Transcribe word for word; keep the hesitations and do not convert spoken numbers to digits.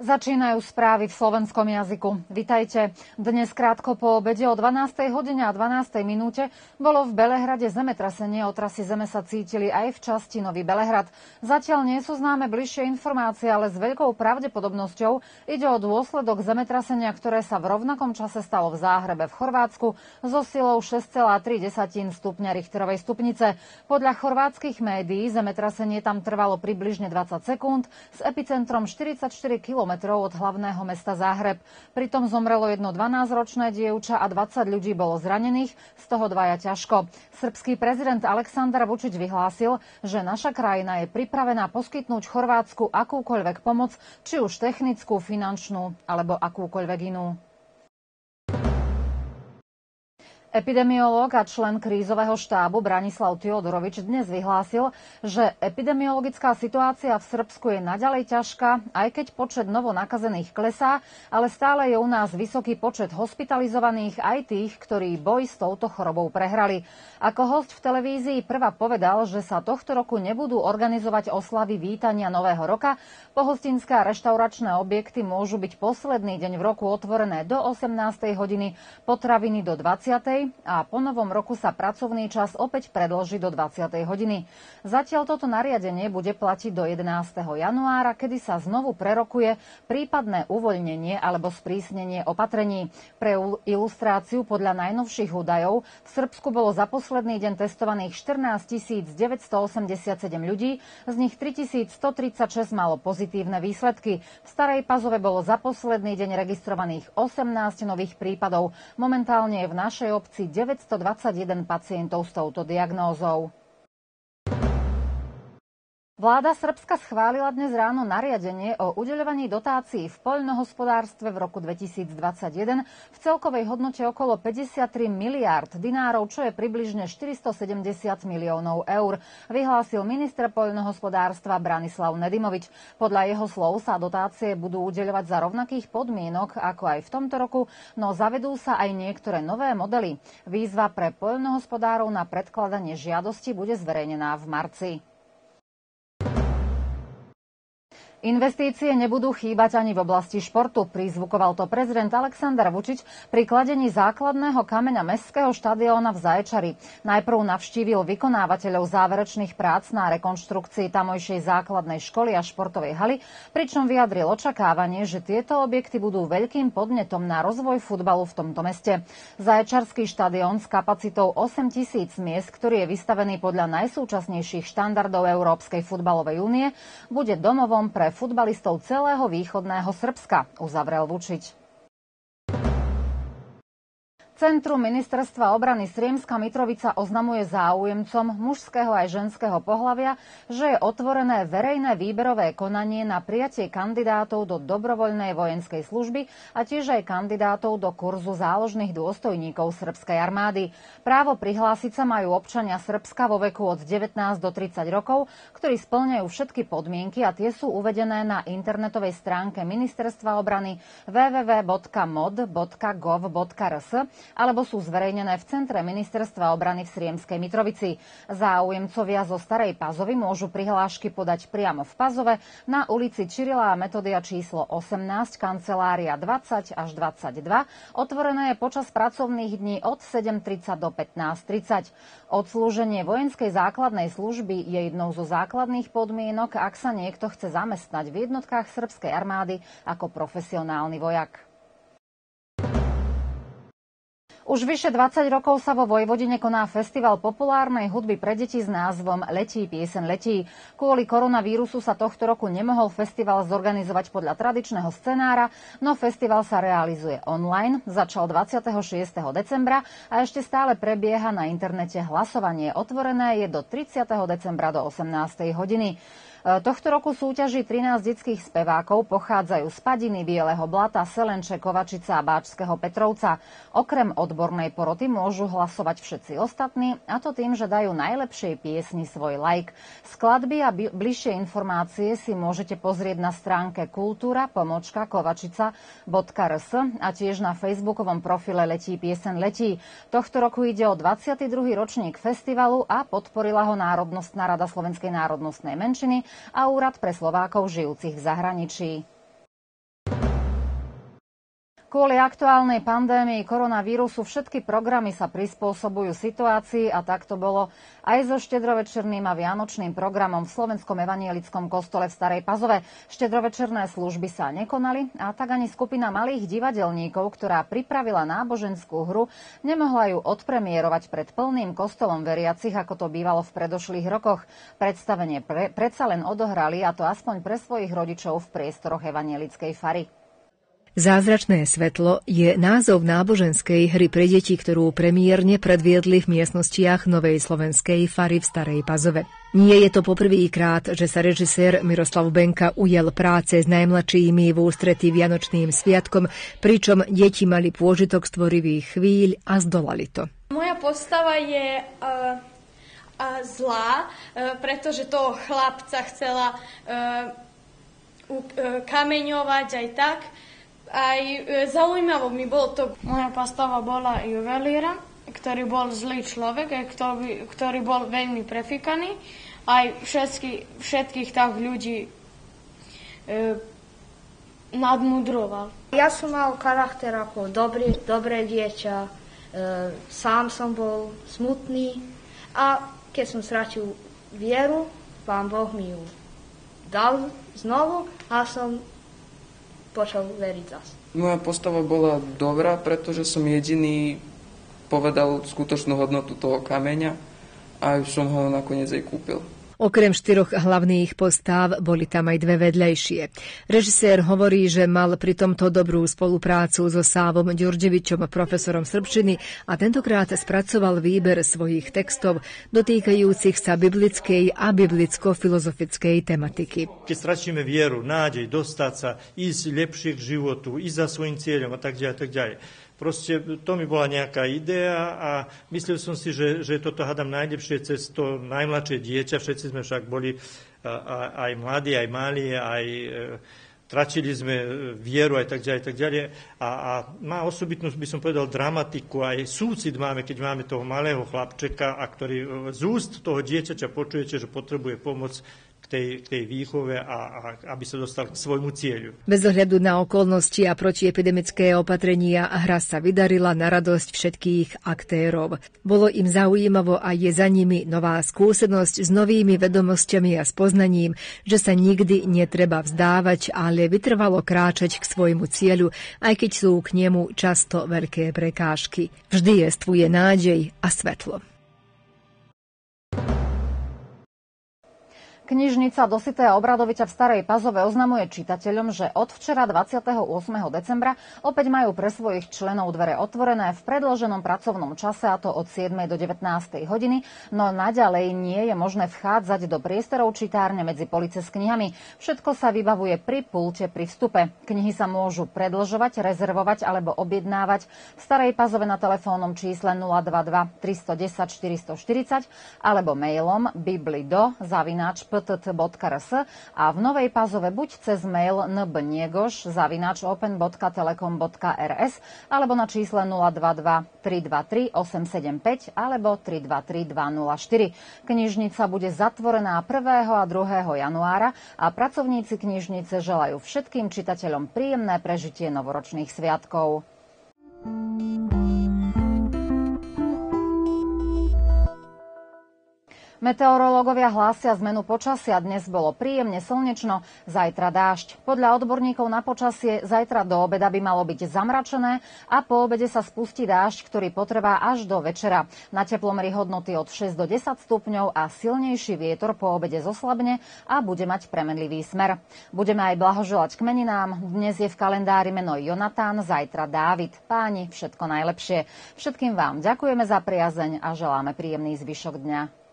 Začínajú správy v slovenskom jazyku. Vitajte. Dnes krátko po obede o dvanástej hodine a dvanástej minúte bolo v Belehrade zemetrasenie. Otrasy zeme sa cítili aj v časti Nový Belehrad. Zatiaľ nie sú známe bližšie informácie, ale s veľkou pravdepodobnosťou ide o dôsledok zemetrasenia, ktoré sa v rovnakom čase stalo v Záhrebe v Chorvátsku so silou šesť celá tri stupňa Richterovej stupnice. Podľa chorvátskych médií zemetrasenie tam trvalo približne dvadsať sekúnd s epicentrom štyridsaťštyri kilometrov od hlavného mesta Záhreb. Pritom zomrelo jedno dvanásťročné dievča a dvadsať ľudí bolo zranených, z toho dvaja ťažko. Srbský prezident Aleksandar Vučić vyhlásil, že naša krajina je pripravená poskytnúť Chorvátsku akúkoľvek pomoc, či už technickú, finančnú alebo akúkoľvek inú. Epidemiológ a člen krízového štábu Branislav Teodorovič dnes vyhlásil, že epidemiologická situácia v Srbsku je naďalej ťažká, aj keď počet novonakazených klesá, ale stále je u nás vysoký počet hospitalizovaných aj tých, ktorí boj s touto chorobou prehrali. Ako hosť v televízii Prvá povedal, že sa tohto roku nebudú organizovať oslavy vítania Nového roka. Pohostinské a reštauračné objekty môžu byť posledný deň v roku otvorené do osemnástej hodiny, potraviny do dvadsiatej a po novom roku sa pracovný čas opäť predĺži do dvadsiatej hodiny. Zatiaľ toto nariadenie bude platiť do jedenásteho januára, kedy sa znovu prerokuje prípadné uvoľnenie alebo sprísnenie opatrení. Pre ilustráciu podľa najnovších údajov v Srbsku bolo za posledný deň testovaných štrnásť tisíc deväťstoosemdesiatsedem ľudí, z nich tri tisíc stotridsaťšesť malo pozitívne výsledky. V Starej Pazove bolo za posledný deň registrovaných osemnásť nových prípadov. Momentálne je v našej obci deväťstodvadsaťjeden pacientov s touto diagnózou. Vláda Srbska schválila dnes ráno nariadenie o udeľovaní dotácií v poľnohospodárstve v roku dvetisícdvadsaťjeden v celkovej hodnote okolo päťdesiattri miliárd dinárov, čo je približne štyristosedemdesiat miliónov eur, vyhlásil minister poľnohospodárstva Branislav Nedimovič. Podľa jeho slov sa dotácie budú udeľovať za rovnakých podmienok ako aj v tomto roku, no zavedú sa aj niektoré nové modely. Výzva pre poľnohospodárov na predkladanie žiadosti bude zverejnená v marci. Investície nebudú chýbať ani v oblasti športu, prizvukoval to prezident Aleksandar Vučić pri kladení základného kameňa mestského štadióna v Zaječari. Najprv navštívil vykonávateľov záverečných prác na rekonštrukcii tamojšej základnej školy a športovej haly, pričom vyjadril očakávanie, že tieto objekty budú veľkým podnetom na rozvoj futbalu v tomto meste. Zaječarský štadión s kapacitou osem tisíc miest, ktorý je vystavený podľa najsúčasnejších štandardov Európskej futbalovej únie, bude domovom pre futbalistov celého východného Srbska, uzavrel Vučić. Centrum Ministerstva obrany Sriemska Mitrovica oznamuje záujemcom mužského aj ženského pohlavia, že je otvorené verejné výberové konanie na prijatie kandidátov do dobrovoľnej vojenskej služby a tiež aj kandidátov do kurzu záložných dôstojníkov srbskej armády. Právo prihlásiť sa majú občania Srbska vo veku od devätnásť do tridsať rokov, ktorí spĺňajú všetky podmienky a tie sú uvedené na internetovej stránke Ministerstva obrany w w w bodka mod bodka gov bodka r s alebo sú zverejnené v Centre Ministerstva obrany v Sriemskej Mitrovici. Záujemcovia zo Starej Pazovy môžu prihlášky podať priamo v Pazove na ulici Čirila a Metodia číslo osemnásť, kancelária dvadsať až dvadsaťdva. Otvorené je počas pracovných dní od sedem tridsať do pätnásť tridsať. Odslúženie vojenskej základnej služby je jednou zo základných podmienok, ak sa niekto chce zamestnať v jednotkách srbskej armády ako profesionálny vojak. Už vyše dvadsať rokov sa vo Vojvodine koná festival populárnej hudby pre deti s názvom Letí pieseň letí. Kvôli koronavírusu sa tohto roku nemohol festival zorganizovať podľa tradičného scenára, no festival sa realizuje online, začal dvadsiateho šiesteho decembra a ešte stále prebieha na internete hlasovanie. Otvorené je do tridsiateho decembra do osemnástej hodiny. Tohto roku súťaží trinásť detských spevákov, pochádzajú z Padiny, Bieleho Blata, Selenče, Kovačica a Báčskeho Petrovca. Okrem odbornej poroty môžu hlasovať všetci ostatní, a to tým, že dajú najlepšej piesni svoj like. Skladby a bližšie informácie si môžete pozrieť na stránke kultúra pomočka kovačica bodka r s a tiež na facebookovom profile Letí pieseň letí. Tohto roku ide o dvadsiaty druhý ročník festivalu a podporila ho Národnostná rada Slovenskej národnostnej menšiny a Úrad pre Slovákov žijúcich v zahraničí. Kvôli aktuálnej pandémii koronavírusu všetky programy sa prispôsobujú situácii a tak to bolo aj so štedrovečerným a vianočným programom v Slovenskom evanjelickom kostole v Starej Pazove. Štedrovečerné služby sa nekonali a tak ani skupina malých divadelníkov, ktorá pripravila náboženskú hru, nemohla ju odpremierovať pred plným kostolom veriacich, ako to bývalo v predošlých rokoch. Predstavenie pre, predsa len odohrali, a to aspoň pre svojich rodičov v priestoroch evanjelickej fary. Zázračné svetlo je názov náboženskej hry pre deti, ktorú premiérne predviedli v miestnostiach Novej slovenskej fary v Starej Pazove. Nie je to poprvýkrát, že sa režisér Miroslav Benka ujel práce s najmladšími v ústretí Vianočným sviatkom, pričom deti mali pôžitok z tvorivých chvíľ a zdolali to. Moja postava je uh, uh, zlá, uh, pretože toho chlapca chcela uh, uh, kameňovať aj tak. Aj e, zaujímavé mi bolo to. Moja postava bola juvelíra, ktorý bol zlý človek, ktorý, ktorý bol veľmi prefikaný. Aj všetky, všetkých tak ľudí e, nadmudroval. Ja som mal charakter ako dobrý, dobré dieťa, e, sám som bol smutný a keď som stratil vieru, Pán Boh mi ju dal znovu a som počal veriť zase. Moja postava bola dobrá, pretože som jediný povedal skutočnú hodnotu toho kameňa a už som ho nakoniec aj kúpil. Okrem štyroch hlavných postáv boli tam aj dve vedlejšie. Režisér hovorí, že mal pri tomto dobrú spoluprácu so Sávom Ďurđevičom, profesorom srbčiny, a tentokrát spracoval výber svojich textov dotýkajúcich sa biblickej a biblicko-filozofickej tematiky. Keď stratíme vieru, nádej, dostať sa, ísť lepšie k životu, ísť za svojím cieľom a tak ďalej, tak ďalej. Proste to mi bola nejaká idea a myslel som si, že, že toto hádam najlepšie cez to najmladšie dieťa. Všetci sme však boli a, aj mladí, aj mali, aj e, tratili sme vieru, aj tak ďalej, tak ďalej. A, a má osobitnú, by som povedal, dramatiku, aj súcit máme, keď máme toho malého chlapčeka, a ktorý z úst toho dieťaťa počujete, že potrebuje pomoc k tej, k tej výchove a, a aby sa dostal k svojmu cieľu. Bez ohľadu na okolnosti a protiepidemické opatrenia hra sa vydarila na radosť všetkých aktérov. Bolo im zaujímavo a je za nimi nová skúsenosť s novými vedomosťami a spoznaním, že sa nikdy netreba vzdávať, ale vytrvalo kráčať k svojmu cieľu, aj keď sú k nemu často veľké prekážky. Vždy jestvuje nádej a svetlo. Knižnica Dositeja Obradoviča v Starej Pazove oznamuje čitateľom, že od včera dvadsiateho ôsmeho decembra opäť majú pre svojich členov dvere otvorené v predĺženom pracovnom čase, a to od siedmej do devätnástej hodiny, no naďalej nie je možné vchádzať do priestorov čitárne medzi police s knihami. Všetko sa vybavuje pri pulte pri vstupe. Knihy sa môžu predĺžovať, rezervovať alebo objednávať v Starej Pazove na telefónnom čísle nula dva dva tri jedna nula štyri štyri nula alebo mailom biblido zavináč p t t bodka r s a v Novej Pazove buď cez mail n b niegoš zavináč open bodka telekom bodka r s alebo na čísle nula dva dva tri dva tri osem sedem päť alebo tri dva tri dva nula štyri. Knižnica bude zatvorená prvého a druhého januára a pracovníci knižnice želajú všetkým čitateľom príjemné prežitie novoročných sviatkov. Meteorológovia hlásia zmenu počasia. Dnes bolo príjemne slnečno, zajtra dážď. Podľa odborníkov na počasie zajtra do obeda by malo byť zamračené a po obede sa spustí dážď, ktorý potrvá až do večera. Na teplomery hodnoty od šesť do desať stupňov a silnejší vietor po obede zoslabne a bude mať premenlivý smer. Budeme aj blahoželať k meninám. Dnes je v kalendári meno Jonatán, zajtra Dávid. Páni, všetko najlepšie. Všetkým vám ďakujeme za priazeň a želáme príjemný zvyšok dňa.